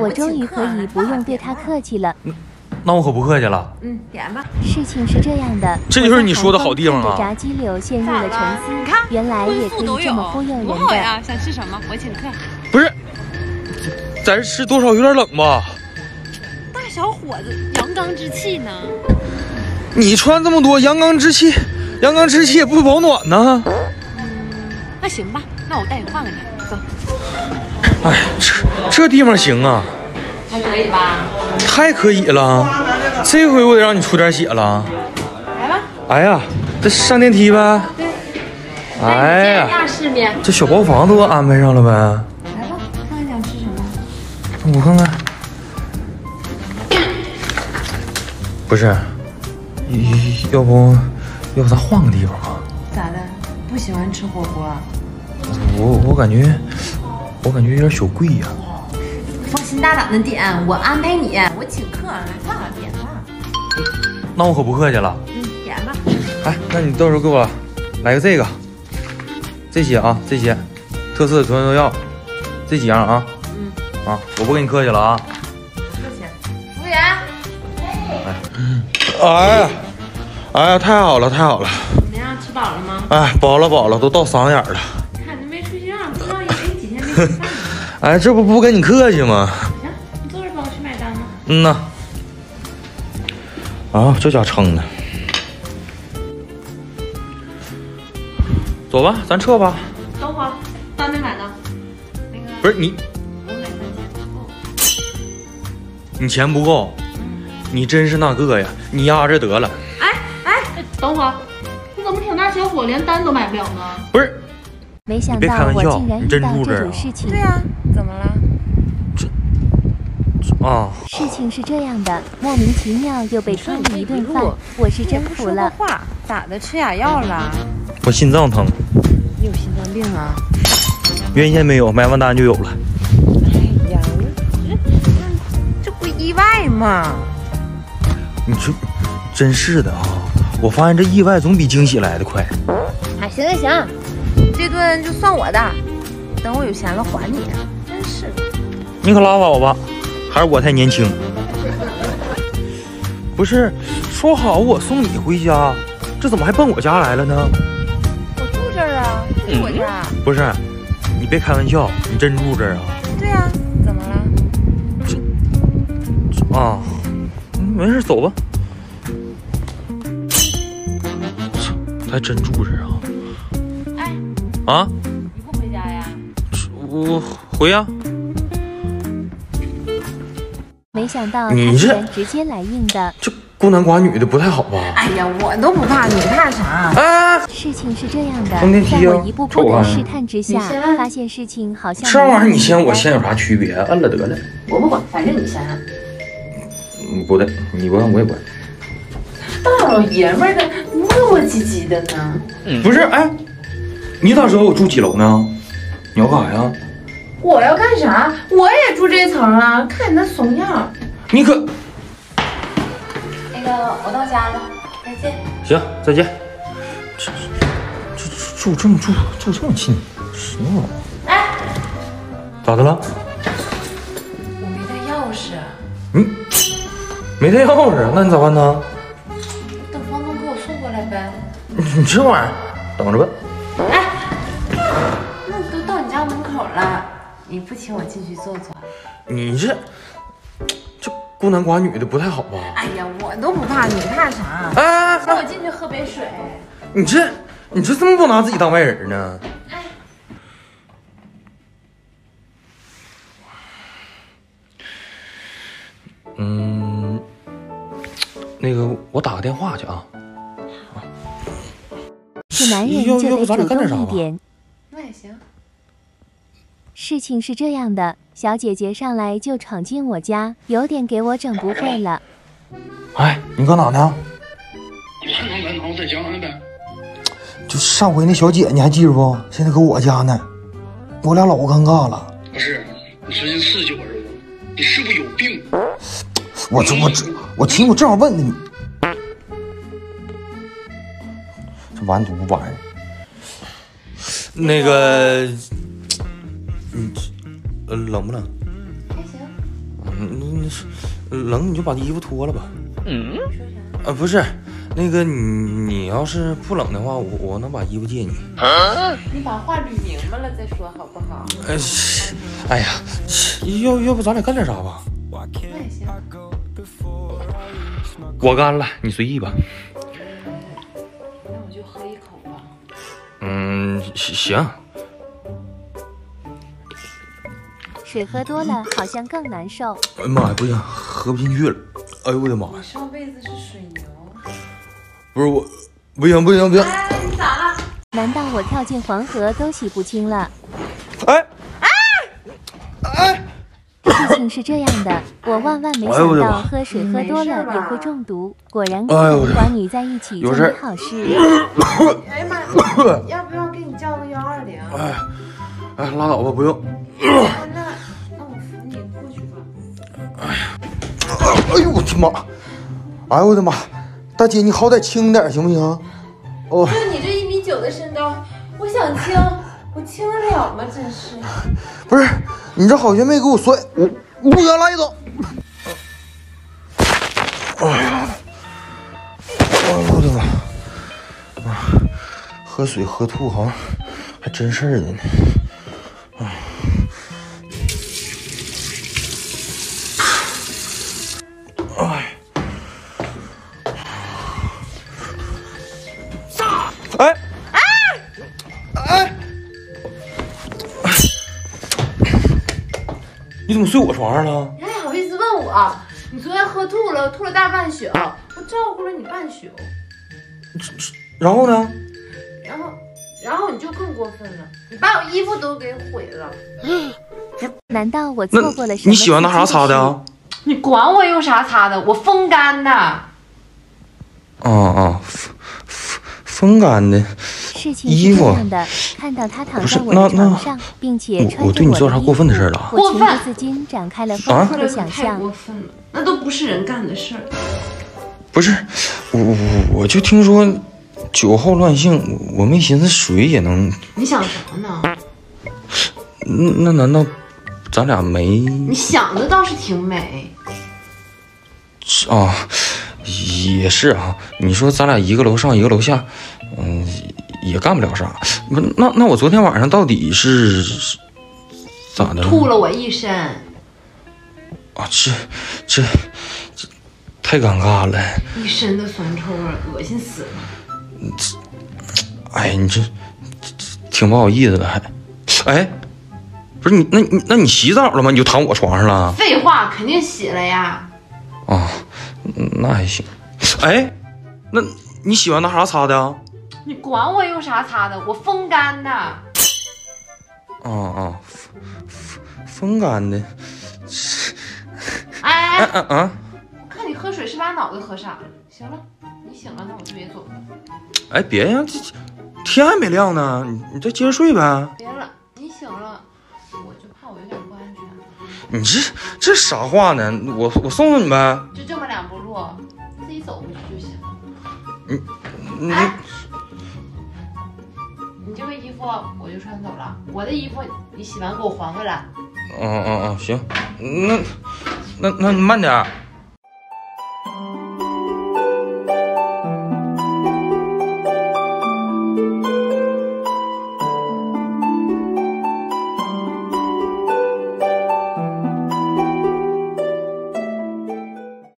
我终于可以不用对他客气了。 那我可不客气了。 点吧。 事情是这样的， 这就是你说的好地方啊！ 炸鸡柳陷入了沉思，原来也可以这么忽悠人的。 多好呀！想吃什么？我请客。 不是，咱这吃多少有点冷吧？ 大小伙子，阳刚之气呢？ 你穿这么多，阳刚之气也不保暖呢。 那行吧，那我带你换个去，走。 哎，这地方行啊。 还可以吧？ 太可以了，这回我得让你出点血了。 来吧。 哎呀，这上电梯呗。 对。 哎呀， 见世面。 这小包房都安排上了呗。 来吧，看看想吃什么。 我看看。不是，要不咱换个地方吧？ 咋的？不喜欢吃火锅？ 我感觉有点小贵呀。 放心大胆的点，我安排你，我请客，来吧，点吧。 那我可不客气了。 点吧。 哎，那你到时候给我来个这些啊，这些特色的中药都要，这几样啊。我不跟你客气了啊。 多少钱？服务员。 哎呀，太好了！ 怎么样？吃饱了吗？ 哎，饱了，都到嗓子眼了。 看你没睡觉，不知道以为你几天没吃饭呢。 哎，这不跟你客气吗？ 行，你坐着帮我去买单吧。 呐。啊，这家撑的。走吧，咱撤吧。 等会儿，单没买呢。那个不是你， 我买单不够。 你钱不够，你真是那个呀！你压着得了。 哎，等会儿，你怎么挺大小伙，连单都买不了呢？ 不是， 没想到我竟然遇到这种事情。 对呀，怎么了？ 事情是这样的，莫名其妙又被坑了一顿饭，我是真服了。 话咋的？吃哑药了？ 我心脏疼。 你有心脏病啊？ 原先没有，买完单就有了。 哎呀，这不意外吗？ 你这真是的啊！我发现这意外总比惊喜来得快。 哎，行，这顿就算我的，等我有钱了还你。真是的。 你可拉倒吧，还是我太年轻。不是，说好我送你回家，这怎么还奔我家来了呢？ 我住这儿啊，这是我家。 不是，你别开玩笑，你真住这儿啊？ 对呀，怎么了？ 没事，走吧。还真住这儿啊？ 哎，你不回家呀？ 我回呀。 没想到他居然直接来硬的， 这孤男寡女的不太好吧？ 哎呀，我都不怕，你怕啥？ 事情是这样的， 在我一步步的试探之下，发现事情好像这玩意儿你先我先有啥区别？摁了得了。 我不管，反正你先按。 不对，你不按我也不按。 大老爷们儿的，磨磨唧唧的呢。 不是，哎，你咋知道我住几楼呢？你要干啥呀？ 我要干啥？我也住这层啊！看你那怂样。 你可…… 那个，我到家了，再见。 行，再见。住这么近，什么玩意儿？ 哎， 咋的了？ 我没带钥匙。 没带钥匙，那你咋办呢？ 等房东给我送过来呗。 你这玩意儿，等着吧。 哎，那都到你家门口了，你不请我进去坐坐？ 你这孤男寡女的不太好吧？ 哎呀，我都不怕，你怕啥？请我进去喝杯水。 你这这么不拿自己当外人呢？那个，我打个电话去啊。 是男人就得主动一点。 那也行。 事情是这样的，小姐姐上来就闯进我家，有点给我整不会了。 哎，你搁哪呢？ 你还能来哪？我在家呢呗。 就上回那小姐，你还记着不？现在搁我家呢，我俩老尴尬了。 不是，你使劲刺激我是不？你是不是有病？ 我亲，我正好问你，这完犊玩意儿。那个，冷不冷？ 还行。 冷你就把衣服脱了吧。不是，那个你要是不冷的话，我能把衣服借你。 你把话捋明白了再说好不好？ 哎呀，要不咱俩干点啥吧？ 那也行。 我干了，你随意吧。 那我就喝一口吧。 行。 水喝多了好像更难受。 哎呀妈呀，不行，喝不进去了。哎呦我的妈呀！ 我上辈子是水牛。 不是我，不行。 哎，你咋了？ 难道我跳进黄河都洗不清了？ 哎！ 事情是这样的，我万万没想到喝水喝多了也会中毒，果然跟寡女在一起就没好事。 哎呀妈呀！要不要给你叫个120？ 哎，拉倒吧，不用。 那我扶你过去吧。 哎呦我的妈！哎呦我的妈！大姐，你好歹轻点行不行？哦， 就你这1.9米的身高，我想轻，我轻得了吗？真是。 不是，你这好学妹给我摔，我原来走。哎呦我的妈！喝水喝吐好像还真事儿的呢。你怎么睡我床上了？ 你还好意思问我？你昨天喝吐了，吐了大半宿，我照顾了你半宿。 然后呢？ 然后你就更过分了，你把我衣服都给毁了。 难道我错过了什么？ 你喜欢拿啥擦的啊？ 你管我用啥擦的？我风干的。 风干的。 事情是这样的，看到他躺在我的床上，并且穿着我对你做啥过分的事了？ 我情不自禁展开了丰富的想象。 太过分了，那都不是人干的事儿。 不是，我就听说酒后乱性，我没寻思水也能。 你想啥呢？ 那难道咱俩没？ 你想的倒是挺美。 也是啊。你说咱俩一个楼上一个楼下，也干不了啥。不，那我昨天晚上到底是咋的了？ 吐了我一身。 啊，这太尴尬了。 一身的酸臭味，恶心死了。 哎，你这挺不好意思的还。哎，不是你，那你洗澡了吗？你就躺我床上了？ 废话，肯定洗了呀。 那还行。哎，那你喜欢拿啥擦的啊？ 你管我用啥擦的？我风干的。 风干的。 我看你喝水是把脑袋喝傻了。行了，你醒了，那我就别走了。 哎，别呀，这天还没亮呢，你再接着睡呗。 别了，你醒了，我就怕我有点不安全。 你这啥话呢？我送送你呗。 就这么2步路，自己走回去就行。你这个衣服我就穿走了，我的衣服你洗完给我还回来。 行，那你慢点。